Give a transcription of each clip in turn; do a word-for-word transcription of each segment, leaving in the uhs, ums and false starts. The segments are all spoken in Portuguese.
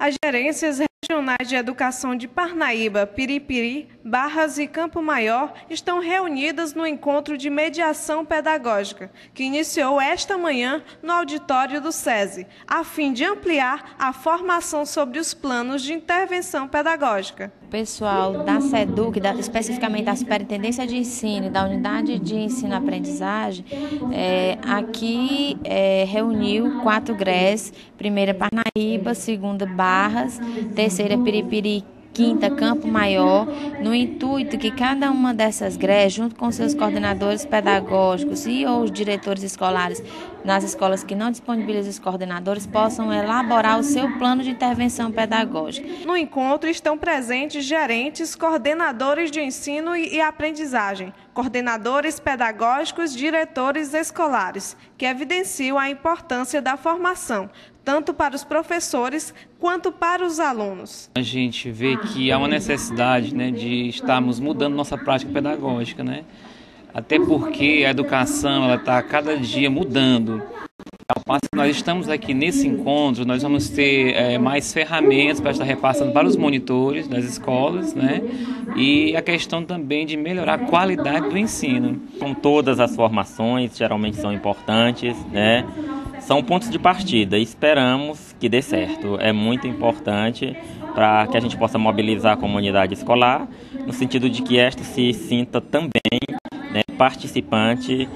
As gerências regionais de educação de Parnaíba, Piripiri, Barras e Campo Maior estão reunidas no encontro de mediação pedagógica, que iniciou esta manhã no auditório do SESI, a fim de ampliar a formação sobre os planos de intervenção pedagógica. O pessoal da SEDUC, da, especificamente da Superintendência de Ensino e da Unidade de Ensino-Aprendizagem, é, aqui é, reuniu quatro G R E S, primeira Parnaíba, segunda Barras, terceira Piripiri, quinta Campo Maior, no intuito que cada uma dessas G R E S, junto com seus coordenadores pedagógicos e ou os diretores escolares nas escolas que não disponibilizam os coordenadores, possam elaborar o seu plano de intervenção pedagógica. No encontro estão presentes gerentes, coordenadores de ensino e aprendizagem, coordenadores pedagógicos, diretores escolares, que evidenciam a importância da formação, tanto para os professores quanto para os alunos. A gente vê que há uma necessidade, né, de estarmos mudando nossa prática pedagógica, né? Até porque a educação está cada dia mudando. Ao passo que nós estamos aqui nesse encontro, nós vamos ter é, mais ferramentas para estar repassando para os monitores das escolas, né? E a questão também de melhorar a qualidade do ensino. Com todas as formações, geralmente são importantes, né? São pontos de partida, esperamos que dê certo. É muito importante para que a gente possa mobilizar a comunidade escolar, no sentido de que esta se sinta também, né, participante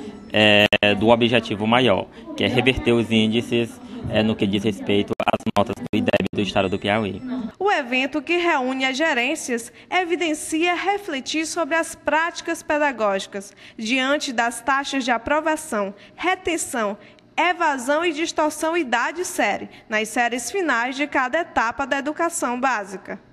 é, do objetivo maior, que é reverter os índices é, no que diz respeito às notas do I D E B do Estado do Piauí. O evento, que reúne as gerências, evidencia refletir sobre as práticas pedagógicas diante das taxas de aprovação, retenção, evasão e distorção idade-série, nas séries finais de cada etapa da educação básica.